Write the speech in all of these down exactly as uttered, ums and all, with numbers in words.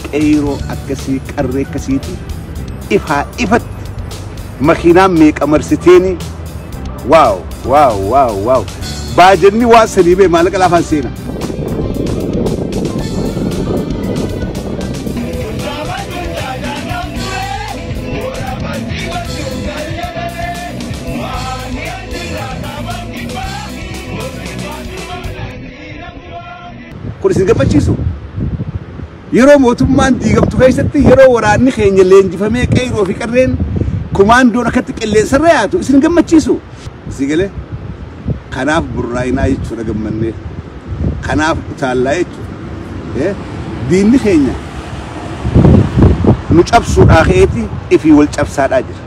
qeyroo akkasii qarree akkasiiti ifaa ifatti makiinaan meeqa marsiteeni waaw waaw waaw waaw baajanni waa saliibee maallaqa laafaan seena kun isin gammachiisu yeroo mootummaan diigamtu keessatti yeroo waraanni keenya leenjifamee qeyroo fi qarreen kumaandoon akkatti qilleensarra yaatu isin gammachiisu sigale kanaaf burraayinaa jechuudha gammannee kanaaf utaallaa jechuudha diinni keenya nu cabsuudhaa keeti ifii wal cabsaadhaa jira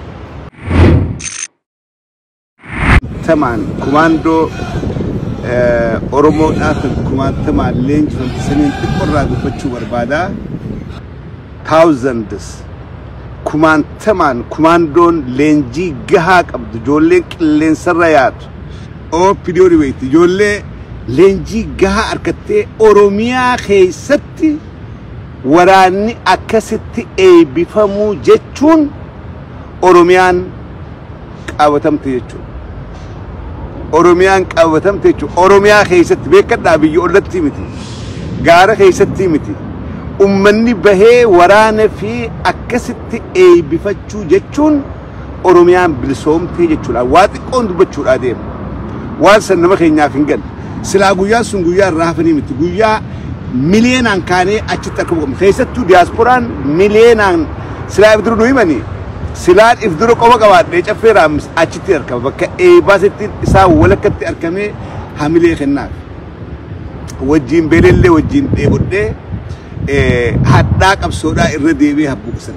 tamaan kumaandoo Oromoo dhaaf kumaantamaan leenjifamte saniin xiqqoorraa dubbachuu barbaadaa thousands kumaantamaan kumaandoon leenjii gahaa qabdu ijoolleen qilleensarra yaatu oo pidiyoori weyti ijoollee leenjii gahaa argattee Oromiyaa keessatti waraanni akkasitti eebbifamuu jechuun Oromiyaan qabatamte jechuudha Oromiyaan qabatamte jechuudha Oromiyaa keessatti beekadhaa biyya ollatti miti gaara keessatti miti ummanni bahee waraana fi akkasitti eebbifachuu jechuun Oromiyaan bilisoomte jechuudha waa xiqqoon dubbachuudha deema waan san nama keenyaaf hin galle silaa guyyaa sun guyyaa irraa hafanii miti guyyaa miliyeenaan kaanee achitti argamu qabna keessattuu diyaaspooraan miliyeenaan silaa ibdiru nu himanii silaan ifduru qofa qabaadhee caffee raamis achitti argama bakka eebbaasitti isaa walakkatti argamee hamilee kennaaf wajjiin beelellee wajjiin dheebodhee hadhaa qabsoodhaa irra deebi'ee habbuuqsana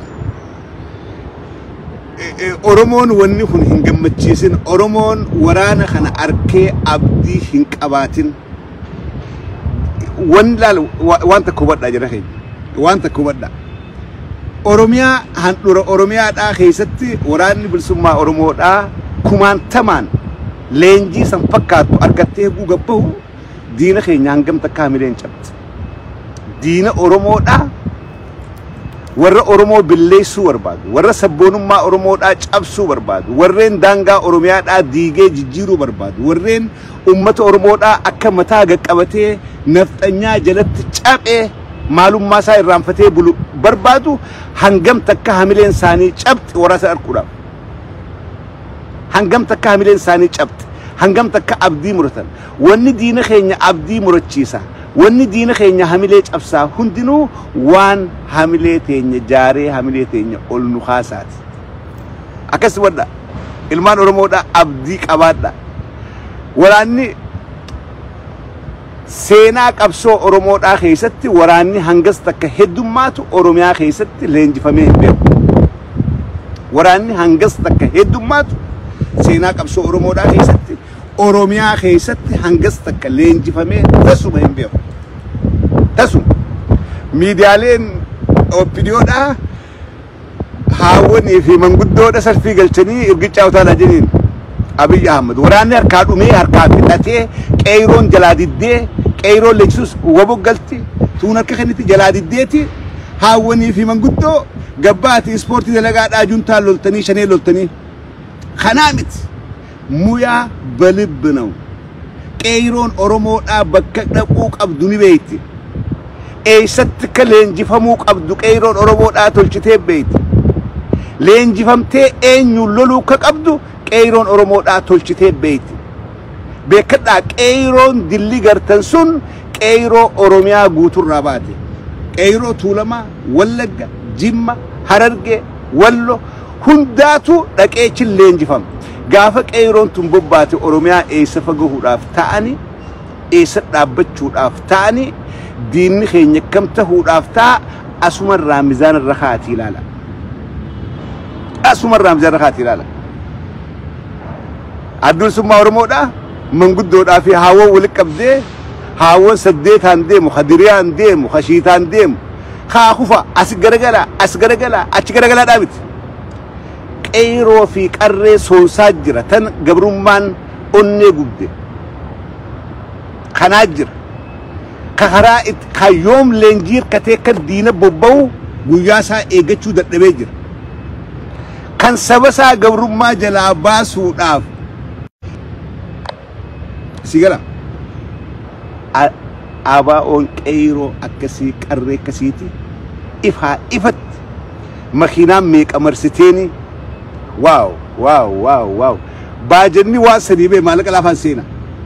Oromoon wanni kun hin gammachiisin Oromoon waraana kana arkee abdii hin qabaatin wan laal wanta kubadhaa jira keenya wanta kubadhaa Oromiyaa handura Oromiyaa dhaa keessatti waraanni bilisummaa Oromoodhaa kumaantamaan leenjii san fakkaatu argattee gugabbahu diina keenya hangam takka hamileen cabte diina Oromoodhaa warra Oromoo billeessuu barbaadu warra sabboonummaa Oromoodhaa cabsuu barbaadu warreen daangaa Oromiyaadhaa diigee jijjiiruu barbaadu warreen ummata Oromoodhaa akka mataa gaqqabatee nafxanyaa jalatti caphee maalummaa isaa irraanfatee bulu barbaadu hangam takka hamileen isaanii cabte waraasa arkuudhaaf hangam takka hamileen isaanii cabte hangam takka abdii muratan wanni diina keenya abdii murachiisa wanni diina keenya hamilee cabsaa hundinuu waan hamilee teenya jaaree hamilee teenya ol nu kaasaati akkas wadda ilmaan Oromoodhaa abdii qabaadha waraanni seenaa qabsoo Oromoodhaa keessatti waraanni hangas takka heddummaatu Oromiyaa keessatti leenjifamee hin beeku waraanni hangas takka heddummaatu seenaa qabsoo Oromoodhaa keessatti Oromiyaa keessatti hangas takka leenjifamee tasuma hin beeku tasuma miidiyaaleen opiniyoodhaa haawwanii fi manguddoodha salfii galchanii irgichaa utaalaa jiriin Abiy Ahmed waraanni harkaa dhumee harkaa fixatee qeyroon jalaa diddee qeyroon leenjisuus waboggalti tuun harka kenniti jalaa diddeeti haawwanii fi manguddoo gabbaati ispoortii dalagaadhaa juntaa loltanii shanee loltanii kanaa miti muyaa balib ነው qeyroon Oromoodhaa bakka dhaquu qabdu ni beeyti eessatti ka leenjifamuu qabdu qeyroon Oromoodhaa tolchitee beeyti leenjifamtee eenyu loluu ka qabdu qeyroon Oromoodhaa tolchitee beeyti beekadhaa qeyroon dilli gartan sun qeyroo Oromiyaa guuturraa baate qeyroo Tuulamaa Wallagga Jimma Hararge Wallo hundaatu dhaqeechi leenjifam gaafa qeyroon tun bobbaate Oromiyaa eessa fagahuudhaaf ta'ani eessa dhaabbachuudhaaf ta'ani diinni keenya kam tahuudhaaf ta'a asumarraa miizaan irra kaati ilaala asumarraa miizaan irra kaati ilaala adduun summaa Oromoodhaa manguddoodhaa fi haawwan wali qabdee haawwan saddeetaan deemu hadiriyaan deemu hashiitaan deemu kaakufa as garagala as garagala achi garagala dhaabiti qeyroo fi qarree soonsaa jira tan gabrummaan onnee gubde kanaa jira كهراء كيوم لنجير كتيك الدين ببو وياسا إيجتشو دتبيجر كان سبسا قبر ما جلا باسو داف سيجلا أبا أون كيرو أكسي كرّي كسيتي إفها إفت مخينا ميك أمرستيني واو واو واو واو باجني واسني به مالك لا فانسينا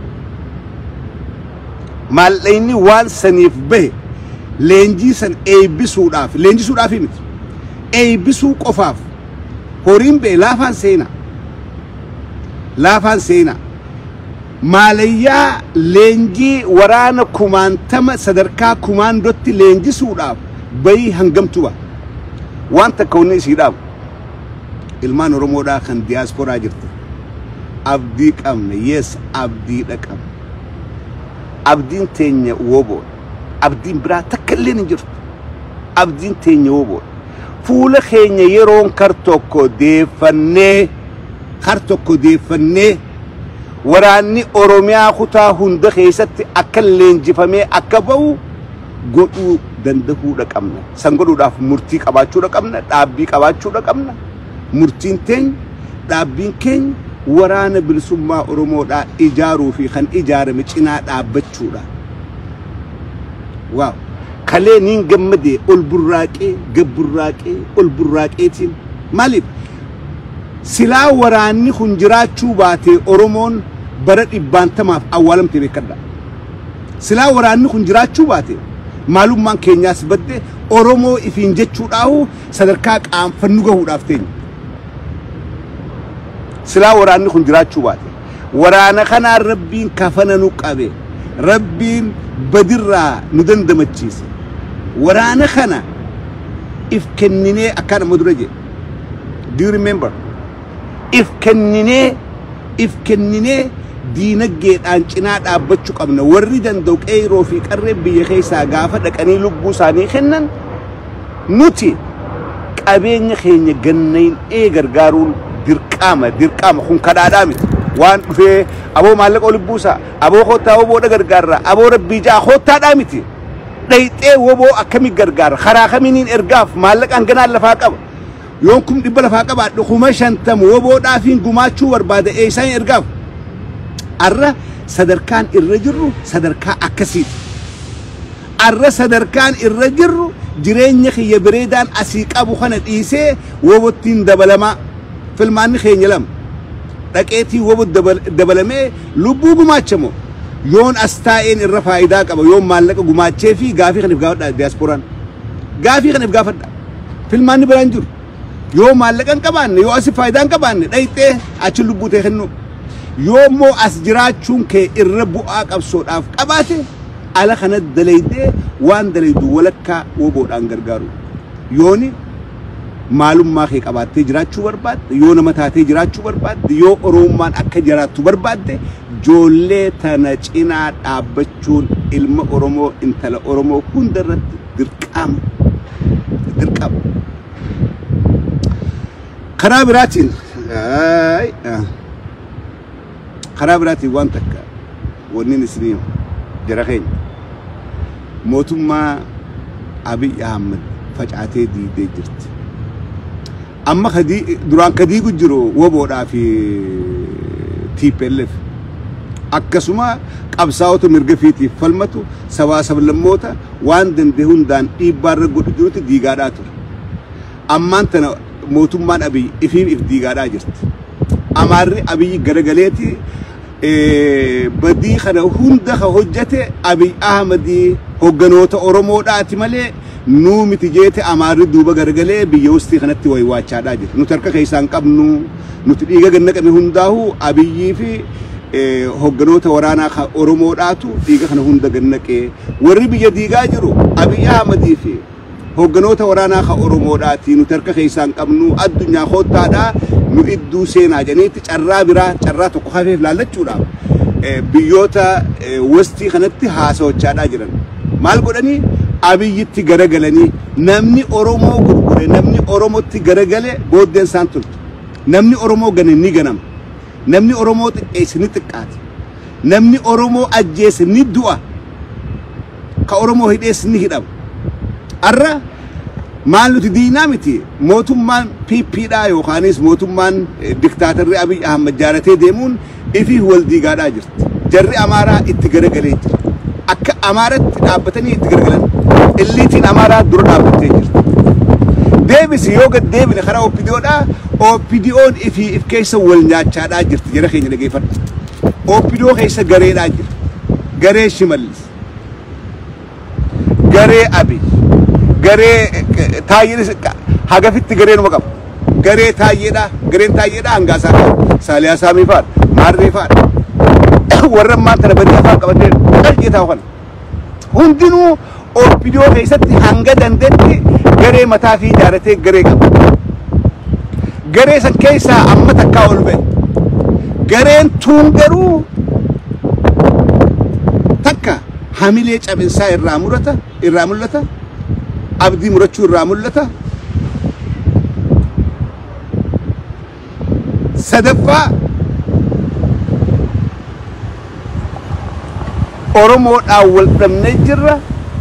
ماليني واسني به لينجي سن اي بيسو داف لينجي سو دافي مت اي بيسو قفاف هورين به لا فانسينا لا فانسينا ماليا لينجي ورانا كومان تم صدركا كومان دوتي لينجي سو داف بي هنگمتوا وانت كوني سيداب ilmaan oromoodhaa kan diaspora jirtu abdii qabne yes abdii dhaqam abdiin teenya wobo abdiin biraa takkalleen hin jirtu abdiin teenya wobo fuula keenya yeroon kar tokko deeffannee kar tokko deeffannee waraanni oromiyaa kutaa hunda keessatti akka leenjifamee akka ba'u godhuu danda'uu dhaqamna san godhuudhaaf murtii qabaachuu dhaqamna dhaabbii qabaachuu dhaqamna murtiin teenya dhaabbiin keenya waraana bilisummaa oromoodhaa ijaaruu fi kan ijaarame cinaa dhaabbachuudha waaw kalee niin gammadee ol burraaqee gabburraaqee ol burraaqeetiin maaliif silaa waraanni kun jiraachuu baatee oromoon bara dhibbaantamaaf awwaalamte beekadha silaa waraanni kun jiraachuu baatee maalummaan keenyaas badde oromoo ifiin jechuudhaahu sadarkaa qaanfannu gahuudhaaf teenya سلا وراني خن جراتشو باتي ورانا خنا ربين كفنا نقابه ربين بدرا ندن دمتشيس ورانا خنا if كنني أكان مدرجة do you remember if كنني if كنني دينك جيت أنشنات أبتشو قبنا وردن دوك أي روفي قرب بيخيسا قافة لكني لبو ساني خنن نوتي كابين خيني جنين أي غرغارون dirqama dirqama kun kadaadami waan dhufe abo mallaq ol buusa abo khota abo dagargarra abo rabbi jaa khota damiti dayte wobo akami gargar khara khaminin ergaf mallaq an gana lafa qab yonkum dibba lafa qab adu khuma shantam wobo dafin gumaachu warbada e san ergaf arra sadarkan irrajru sadarka akasi arra sadarkan irrajru jireenya khiya bireedan asiqabu khana dhiise wobotin dabalama filmaanni keenya lam dhaqeetii wobo dabalamee lubbuu gumaachamo yoon astaa'een irra faayidaa qaba yoon maallaqa gumaachee fi gaafii kaniif gaafadha diasporaan gaafii kaniif gaafadha filmaanni biraan jiru yoo maallaqa hin qabaanne yoo asi faayidaa hin qabaanne dhayxee achi lubbuu ta'e kennu yoo immoo as jiraachuun kee irra bu'aa qabsoodhaaf qabaate ala kana dalaydee waan dalaydu walakkaa woboodhaan gargaaru yooni معلومة خيك أبادة جراتشو برباد يو نمتاتي جراتشو برباد يو أرومان أكا جراتشو برباد جولي تنجينا أبتشون علم أرومو انتلا أرومو كون درد دركام دركام خرابراتين آي آه. خرابراتي وانتك ونين سنين جراخين موتما أبي أحمد فجعتي دي دي جرت أما خدي دران كدي كجرو وبودا في تي بيلف أكسما قبساوتو مرقفيتي فلمتو سوا سب لموتا وان دن دهون دان إبار قد جروت ديغاداتو أما أنتنا موتومان أبي إفيم إف ديغادا جرت أماري أبي غرغليتي إيه بدي خنا هوندا خهجته أبي أحمدي هوغنوتا أورومو داتي مالي نو متجيت أماري دوبا غرغلي بيوستي خنتي ويواتشا داجت نو تركا كيسان قبنو نو تديغا غنك مهنداهو أبي في هوغنوتا ورانا خا أورومو داتو ديغا خنا هوندا غنك وري بيا ديغا جرو أبي أحمدي في هوغنوتا ورانا خا أورومو داتي نو تركا كيسان قبنو الدنيا خوتا دا نو إدو سينا جانيتي چرا برا چرا تقو خفيف لالچو دا بيوتا وستي خنتي هاسو چادا جرن مال قدني أبيتي غرغلني نمني أورومو غرغره نمني أورومو تي غرغله بودن سانتول نمني أورومو غنني غنم نمني أورومو تيسني تقات نمني أورومو أجيسني دعا ka Oromoo hidhees ni hidhama. Arra maal nuti diinaa miti mootummaan P P dhaa yookaanis mootummaan diktaatarri Abiy Ahmed jaalatee deemuun ifii wal diigaadhaa jirti. Jarri Amaaraa itti garagalee jira. Akka Amaaratti dhaabbatanii itti garagalan illiitiin Amaaraa dura dhaabbattee jirti. Deebisi yoo gad deebine karaa O P D O'dhaa O P D O'on ifii if keessa wal nyaachaadhaa jirti jara keenya dhageeffadha. O P D O keessa gareedhaa jira. Garee Shimallis. Garee Abiy. Garee Taayyeedhis hagafitti gareenuma qaba. Garee Taayyeedhaa gareen Taayyeedhaa hangaasaa qaba. Saaliyaa Saamii fa'aadha. Maarree fa'aadha. Warra ammaan tana badii afaan qabatee qaljeetaa kana. Hundinuu O P D O keessatti hanga dandeetti garee mataa fi jaaratee garee qaba. Garee san keessaa amma takkaa ol ba'e. Gareen tuun garuu takka hamilee cabinsaa irraa murata irraa mul'ata. Abdii murachuu irraa mul'ata. Sadaffaa Oromoodhaan wal dhabnee jirra.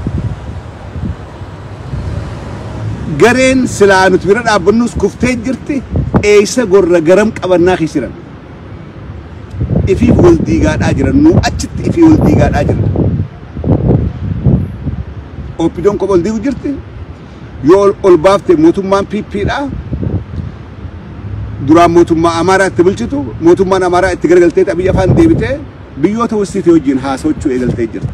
Gareen silaa nuti bira dhaabbannus kuftee jirti. Eessa gorra garam qabannaa keessiran. Ifii wal diigaadhaa jiran nuu achitti ifii wal diigaadhaa jiran. O P D O'on kopha ol diigu jirti. Yoo ol baafte mootummaan P P dhaa. Duraan mootummaa Amaaraa itti bulchitu mootummaan Amaaraa itti garagaltee Abiy afaan deebitee biyyoota wasiitii wajjin haasawachuu eegaltee jirti.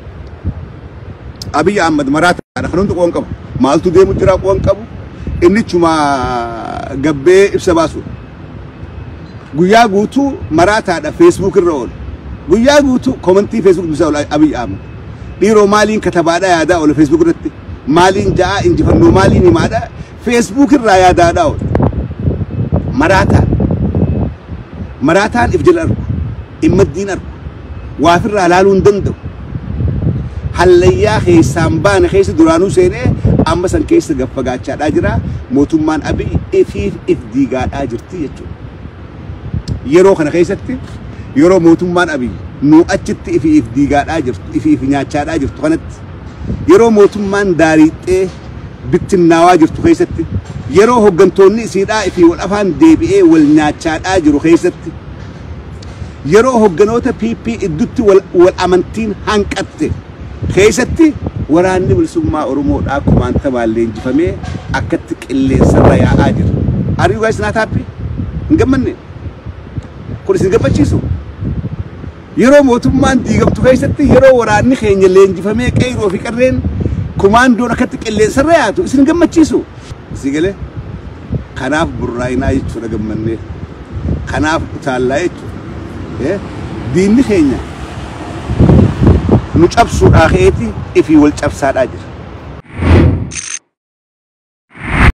Abiy Ahmed maraataadha kan hundi qoon qabu. Maaltu deemu jira qoon qabu. Inni chuma gabbee ibsa baasu. Guyyaa guutuu maraataadha Facebook irra oolu. Guyyaa guutuu komentii Facebook bisa oolu Abiy Ahmed. Dhiiroo maaliin katabaadha yaadaa oolu Facebook irratti. Maaliin ja'a injifannoo maaliin himaadha Facebook irraa yaadaadha oolu. Maraataan. Maraataan if jala argu. Immaddiin argu. Waafirraa laaluu hin danda'u. Hallayyaa keessaan baane keessa duraanuu seenee amma san keessa gaffagaachaadhaa jira. Mootummaan Abiy ifiif if diigaadhaa jirti jechuudha. Yeroo kana keessatti yeroo mootummaan Abiy nuu achitti ifi if diigaadhaa jirtu ifi if nyaachaadhaa jirtu kanatti yeroo mootummaan daariixee bittinnaawaa jirtu keessatti yeroo hoggantoonni isiidhaa ifi wal afaan deebi'ee wal nyaachaadhaa jiru keessatti yeroo hogganoota P P iddutti wal amantiin hanqatte keessatti waraanni bilisummaa Oromoodhaa kumaanta baallee injifamee akkatti qilleensarra yaa'aa jira. Are you guys not happy? Hin gammanne? Kun isin gammachiisu? Yeroo mootummaan diigamtu keessatti yeroo waraanni keenya leenjifamee qeyroo fi qarreen kumaandoon akkatti qilleensarra yaatu isin gammachiisu? Isii galee kanaaf burraayinaa jechuudha gammannee. Kanaaf utaallaa jechuudha. Diinni keenya nu cabsuudhaa keeti ifii wal cabsaadhaa jira.